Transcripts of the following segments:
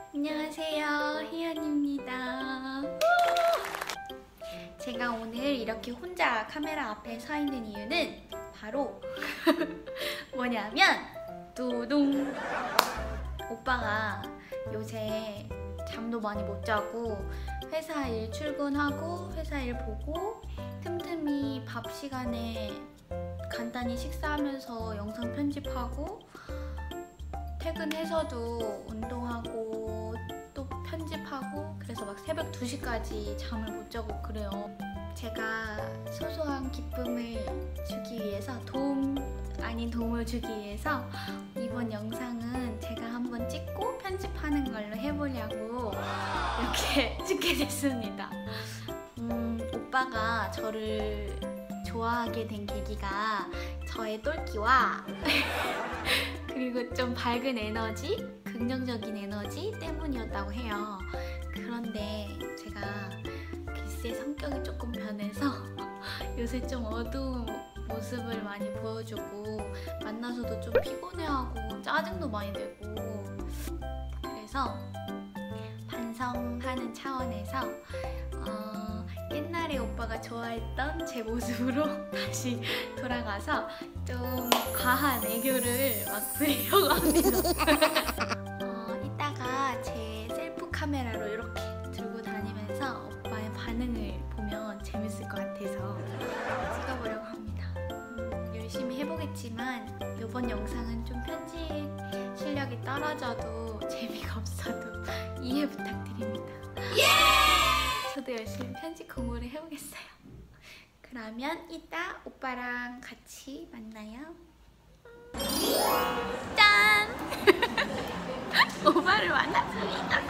안녕하세요, 희연입니다. 제가 오늘 이렇게 혼자 카메라 앞에 서 있는 이유는 바로 뭐냐면 두둥! 오빠가 요새 잠도 많이 못 자고 회사 일 출근하고 회사 일 보고 틈틈이 밥 시간에 간단히 식사하면서 영상 편집하고 퇴근해서도 운동하고 또 편집하고 그래서 막 새벽 2시까지 잠을 못 자고 그래요. 제가 소소한 기쁨을 주기 위해서 도움 아닌 도움을 주기 위해서 이번 영상은 제가 한번 찍고 편집하는 걸로 해보려고 이렇게 찍게 됐습니다. 오빠가 저를 좋아하게 된 계기가 저의 똘끼와 그리고 좀 밝은 에너지, 긍정적인 에너지 때문이었다고 해요. 그런데 제가 글쎄 성격이 조금 변해서 요새 좀 어두운 모습을 많이 보여주고 만나서도 좀 피곤해하고 짜증도 많이 내고 그래서 반성하는 차원에서 옛날에 오빠가 좋아했던 제 모습으로 다시 돌아가서 좀 과한 애교를 막 부리려고 합니다. 이따가 제 셀프 카메라로 이렇게 들고 다니면서 오빠의 반응을 보면 재밌을 것 같아서 찍어보려고 합니다. 열심히 해보겠지만 이번 영상은 좀 편집 실력이 떨어져도 재미가 없어도 이해 부탁드립니다. 저도 열심히 편집 공부를 해보겠어요. 그러면 이따 오빠랑 같이 만나요. 짠! 오빠를 만났습니다.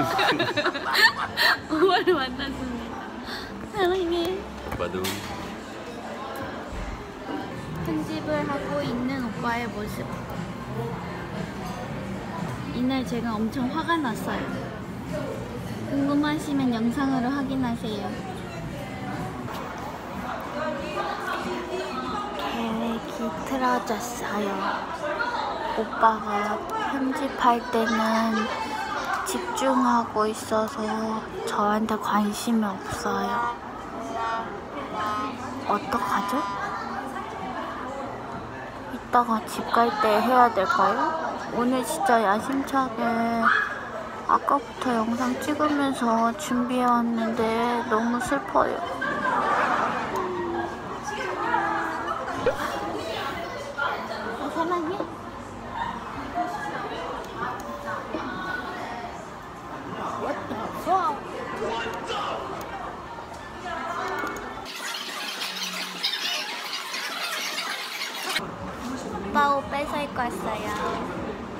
오빠를 만났습니다. 사랑해. 오빠도 편집을 하고 있는 오빠의 모습. 이날 제가 엄청 화가 났어요. 궁금하시면 영상으로 확인하세요. 계획이 틀어졌어요. 오빠가 편집할 때는 집중하고 있어서 저한테 관심이 없어요. 어떡하죠? 이따가 집 갈 때 해야 될까요? 오늘 진짜 야심차게 아까부터 영상 찍으면서 준비해왔는데 너무 슬퍼요. 사랑해. 오빠 옷 뺏어 입고 왔어요.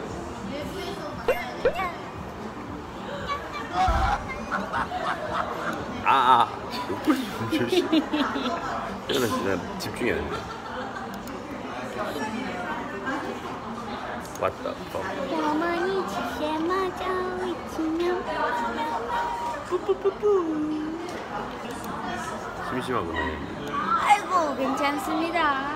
태연아 진짜 집중해야 된다. 왔다. 어머니 지시에 맞아 위치면 뿌뿌뿌뿌. 심심하구나. 아이고 괜찮습니다.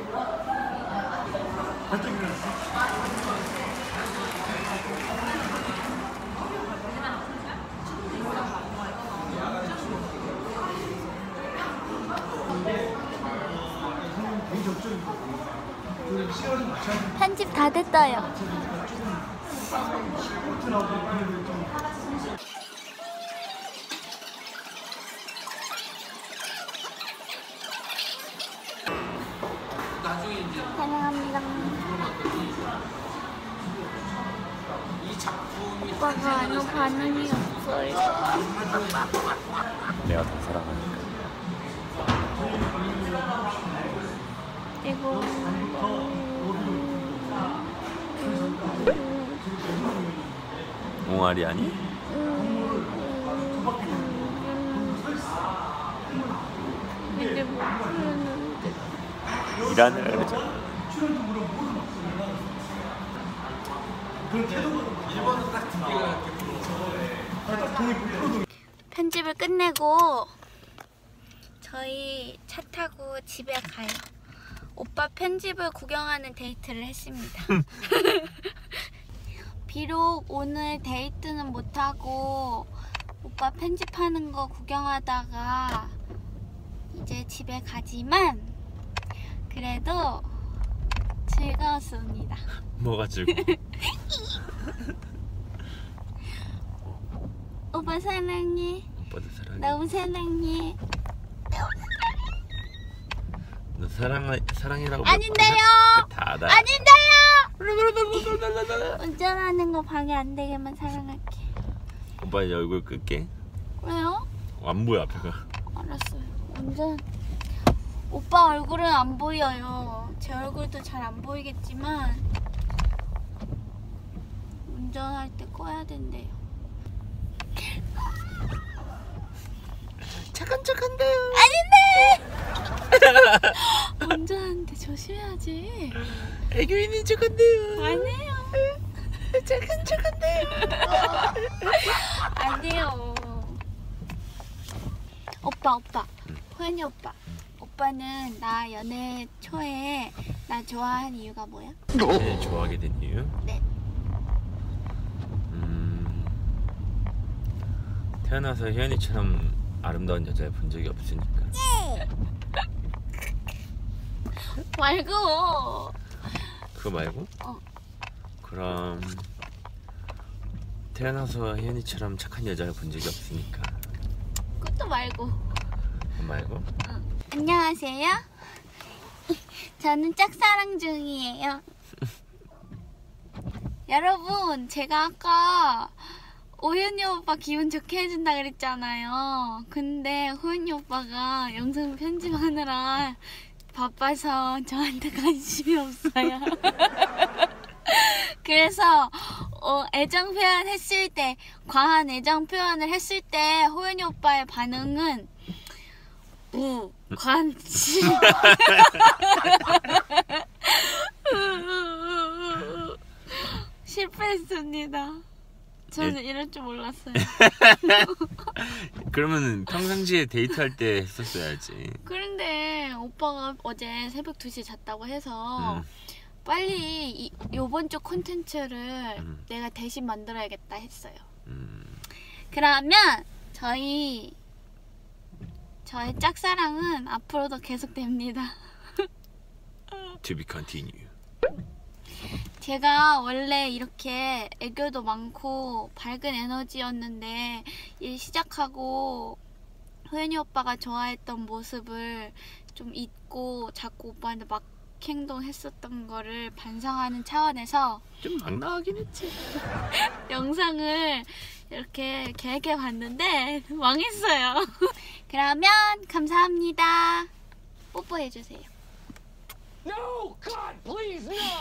편집 다 됐어요. 사랑합니다. 오빠가 아무 반응이 없어요. 내가 더 사랑하니까. 그리고 옹알이 아니? 이제 못 부르는데. 일하느라 그러잖아. 편집을 끝내고 저희 차 타고 집에 가요. 오빠 편집을 구경하는 데이트를 했습니다. 비록 오늘 데이트는 못하고 오빠 편집하는 거 구경하다가 이제 집에 가지만 그래도 즐거웠습니다. 뭐가 즐거워? 오빠 사랑해. 오빠도 사랑해. 너무 사랑해. 너 사랑이라고 아닌데요. 다 알아. 아닌데요. 운전하는 거 방해 안 되게만 사랑할게. 오빠 이제 얼굴 끌게. 왜요? 안 보여 앞에가. 알았어요. 운전. 오빠 얼굴은 안 보여요. 제 얼굴도 잘 안 보이겠지만 운전할 때 꺼야 된대요. 착한데요. 아닌데. 운전하는데 조심해야지. 애교 있는 척한데요. 아니에요. 착한데요. 아니에요. 오빠. 호연이 오빠. 오빠는 나 연애 초에 나 좋아한 이유가 뭐야? 네, 좋아하게 된 이유? 네. 태어나서 혜연이처럼 아름다운 여자를 본 적이 없으니까. 말고. 그거 말고? 그럼 태어나서 혜연이처럼 착한 여자를 본 적이 없으니까. 그것도 말고. 그거 말고? 안녕하세요. 저는 짝사랑 중이에요. 여러분, 제가 아까 호연이 오빠 기분 좋게 해준다 그랬잖아요. 근데 호연이 오빠가 영상 편집하느라 바빠서 저한테 관심이 없어요. 그래서 애정 표현 했을 때, 과한 애정 표현을 했을 때 호연이 오빠의 반응은 관심. 실패했습니다. 저는 이럴 줄 몰랐어요. 그러면 평상시에 데이트할 때 했었어야지. 그런데 오빠가 어제 새벽 2시에 잤다고 해서 빨리 요번 주 콘텐츠를 내가 대신 만들어야겠다 했어요. 그러면 저의 짝사랑은 앞으로도 계속됩니다. To be continue. 제가 원래 이렇게 애교도 많고 밝은 에너지였는데 일 시작하고 호연이 오빠가 좋아했던 모습을 좀 잊고 자꾸 오빠한테 막 행동했었던 거를 반성하는 차원에서 좀 막 나가긴 했지. 영상을 이렇게 계획해 봤는데 망했어요. 그러면 감사합니다. 뽀뽀해 주세요. No, God, please, no!